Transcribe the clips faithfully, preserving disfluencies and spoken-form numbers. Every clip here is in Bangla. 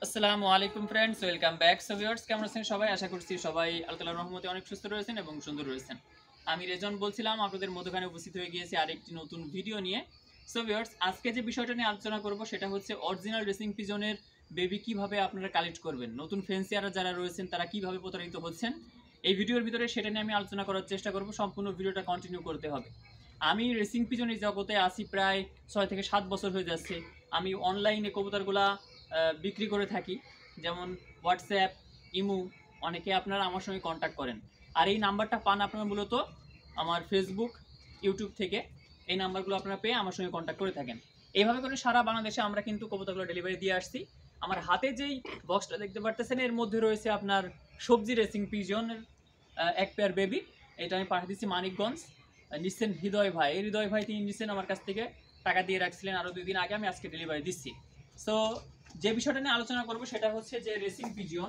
আসসালামু আলাইকুম friends, welcome back. So viewers, কেমন আছেন সবাই? আশা করছি সবাই আল্লাহ তাআলার রহমতে অনেক সুস্থ রয়েছেন এবং সুন্দর রয়েছেন। আমি রেজন বলছিলাম, আপনাদের মধ্যখানে উপস্থিত হয়ে গিয়েছি আরেকটি নতুন ভিডিও নিয়ে। সো ভিউয়ার্স, আজকে যে বিষয়টা নিয়ে আলোচনা করব সেটা হচ্ছে অরিজিনাল রেসিং পিজনের বেবি কিভাবে আপনারা কালেক্ট করবেন। নতুন ফ্যান্সিয়াররা যারা রয়েছেন তারা কিভাবে প্রতারিত হচ্ছেন, এই ভিডিওর ভিতরে সেটা নিয়ে আমি আলোচনা করার চেষ্টা করব। সম্পূর্ণ ভিডিওটা কন্টিনিউ করতে হবে। আমি রেসিং পিজনের জগতে আসি প্রায় ছয় থেকে সাত বছর হয়ে যাচ্ছে। আমি অনলাইনে কবুতরগুলা বিক্রি করে থাকি, যেমন হোয়াটসঅ্যাপ, ইমো, অনেকে আপনারা আমার সঙ্গে কন্ট্যাক্ট করেন। আর এই নাম্বারটা পান আপনারা মূলত আমার ফেসবুক, ইউটিউব থেকে। এই নাম্বারগুলো আপনারা পেয়ে আমার সঙ্গে কন্ট্যাক্ট করে থাকেন। এইভাবে করে সারা বাংলাদেশে আমরা কিন্তু কবুতরগুলো ডেলিভারি দিয়ে আসছি। আমার হাতে যেই বক্সটা দেখতে পারতেছেন, এর মধ্যে রয়েছে আপনার সবজি রেসিং পিজনের এক পেয়ার বেবি। এটা আমি পাঠিয়ে দিচ্ছি মানিকগঞ্জ। নিচ্ছেন হৃদয় ভাই। এই হৃদয় ভাই তিনি নিচ্ছেন আমার কাছ থেকে, টাকা দিয়ে রাখছিলেন আরও দুই দিন আগে, আমি আজকে ডেলিভারি দিচ্ছি। সো যে বিষয়টা নিয়ে আলোচনা করব সেটা হচ্ছে যে racing pigeon,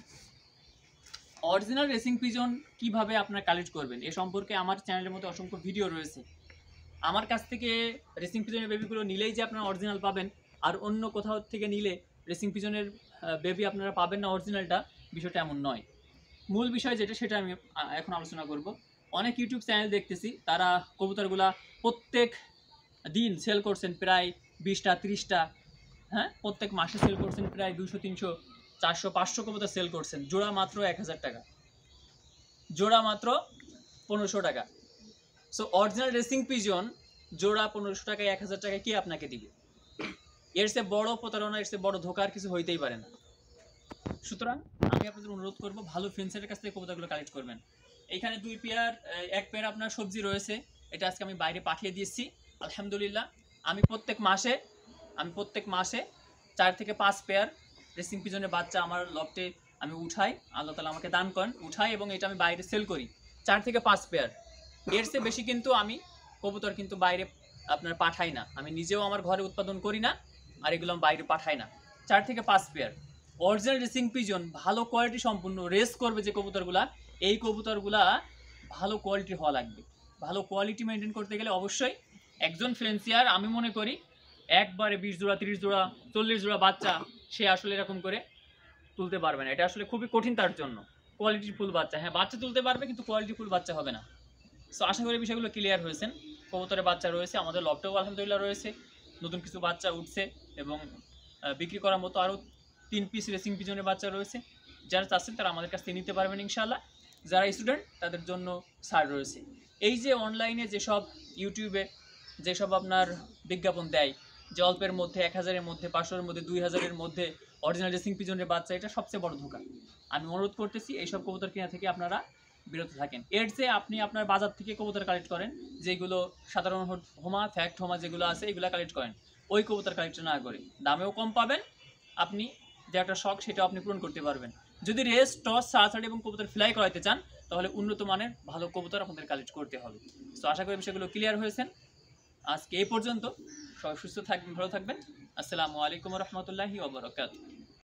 original racing pigeon কিভাবে আপনারা কালেক্ট করবেন এ সম্পর্কে আমার চ্যানেলের মধ্যে অসংখ্য ভিডিও রয়েছে। আমার কাছ থেকে রেসিং পিজনের বেবিগুলো নিলেই যে আপনারা অরিজিনাল পাবেন, আর অন্য কোথাও থেকে নিলে রেসিং পিজনের বেবি আপনারা পাবেন না অরিজিনালটা, বিষয়টা এমন নয়। মূল বিষয় যেটা সেটা আমি এখন আলোচনা করব। অনেক ইউটিউব চ্যানেল দেখতেছি, তারা কবুতরগুলা প্রত্যেক দিন সেল করছেন প্রায় বিশটা ত্রিশটা, হ্যাঁ, প্রত্যেক মাসে সেল করছেন প্রায় দুশো তিনশো চারশো পাঁচশো কবুতর সেল করছেন। জোড়া মাত্র এক হাজার টাকা, জোড়া মাত্র পনেরোশো টাকা। সো অরিজিনাল রেসিং পিজন জোড়া পনেরোশো টাকায়, এক হাজার টাকায় কে আপনাকে দিবে? এর চেয়ে বড় প্রতারণা, এর চেয়ে বড় ধোকার কিছু হইতেই পারে না। সুতরাং আমি আপনাদের অনুরোধ করব, ভালো ফেন্সারের কাছ থেকে কবুতরগুলো কালেক্ট করবেন। এইখানে দুই পেয়ার, এক পেয়ার আপনার সবজি রয়েছে, এটা আজকে আমি বাইরে পাঠিয়ে দিয়েছি আলহামদুলিল্লাহ। আমি প্রত্যেক মাসে আমি প্রত্যেক মাসে চার থেকে পাঁচ পেয়ার রেসিং পিজনের বাচ্চা আমার লফটে আমি উঠাই, আল্লাহ তাআলা আমাকে দান করেন, উঠাই এবং এটা আমি বাইরে সেল করি চার থেকে পাঁচ পেয়ার। এর চেয়ে বেশি কিন্তু আমি কবুতর কিন্তু বাইরে আপনার পাঠাই না। আমি নিজেও আমার ঘরে উৎপাদন করি না, আর এগুলো আমি বাইরে পাঠাই না। চার থেকে পাঁচ পেয়ার অরিজিনাল রেসিং পিজন, ভালো কোয়ালিটি সম্পূর্ণ রেস করবে যে কবুতরগুলা, এই কবুতরগুলা ভালো কোয়ালিটি হওয়া লাগবে। ভালো কোয়ালিটি মেনটেন করতে গেলে অবশ্যই একজন ফ্যান্সিয়ার, আমি মনে করি একবারে বিশ জোড়া তিরিশ জোড়া চল্লিশ জোড়া বাচ্চা সে আসলে এরকম করে তুলতে পারবে না। এটা আসলে খুবই কঠিন তার জন্য। কোয়ালিটি ফুল বাচ্চা, হ্যাঁ বাচ্চা তুলতে পারবে, কিন্তু কোয়ালিটি ফুল বাচ্চা হবে না। সো আশা করি বিষয়গুলো ক্লিয়ার হয়েছেন। কবুতরের বাচ্চা রয়েছে, আমাদের লফটেও আলহামদুলিল্লাহ রয়েছে, নতুন কিছু বাচ্চা উঠছে এবং বিক্রি করার মতো আরও তিন পিস রেসিং পিজনের বাচ্চা রয়েছে। যারা চাচ্ছেন তারা আমাদের কাছ থেকে নিতে পারবেন ইনশাআল্লাহ। যারা স্টুডেন্ট তাদের জন্য ছাড় রয়েছে। এই যে অনলাইনে যেসব ইউটিউবে যেসব আপনার বিজ্ঞাপন দেয় যে অল্পের মধ্যে, এক হাজারের মধ্যে, পাঁচশোর মধ্যে, দুই হাজারের মধ্যে অরিজিনাল রেসিং পিজনের বাচ্চা, এটা সবচেয়ে বড় ধোঁকা। আমি অনুরোধ করতেছি এইসব কবুতর কেনা থেকে আপনারা বিরত থাকেন। এর যে আপনি আপনার বাজার থেকে কবুতর কালেক্ট করেন, যেগুলো সাধারণ হোমা, ফ্যাক্ট হোমা যেগুলো আছে এগুলো কালেক্ট করেন, ওই কবুতর কালেক্ট না করে দামেও কম পাবেন, আপনি যে একটা শখ সেটাও আপনি পূরণ করতে পারবেন। যদি রেস, টস, সাড়াছাড়ি এবং কবুতর ফ্লাই করাইতে চান, তাহলে উন্নত মানের ভালো কবুতর আপনাদের কালেক্ট করতে হবে। সো আশা করি বিষয়গুলো ক্লিয়ার হয়েছেন। আজকে এই পর্যন্ত। সবাই সুস্থ থাকবেন, ভালো থাকবেন। আসসালামু আলাইকুম রহমতুল্লাহি ওয়া বারাকাতুহু।